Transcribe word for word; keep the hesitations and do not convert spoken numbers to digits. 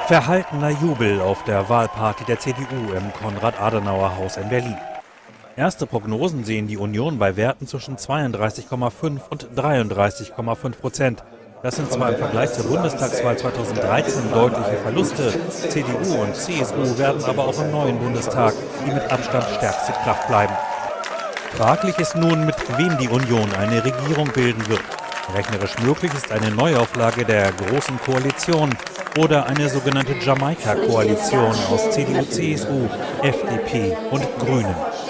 Verhaltener Jubel auf der Wahlparty der C D U im Konrad-Adenauer-Haus in Berlin. Erste Prognosen sehen die Union bei Werten zwischen zweiunddreißig Komma fünf und dreiunddreißig Komma fünf Prozent. Das sind zwar im Vergleich zur Bundestagswahl zweitausenddreizehn deutliche Verluste. C D U und C S U werden aber auch im neuen Bundestag die mit Abstand stärkste Kraft bleiben. Fraglich ist nun, mit wem die Union eine Regierung bilden wird. Rechnerisch möglich ist eine Neuauflage der Großen Koalition oder eine sogenannte Jamaika-Koalition aus C D U, C S U, F D P und Grünen.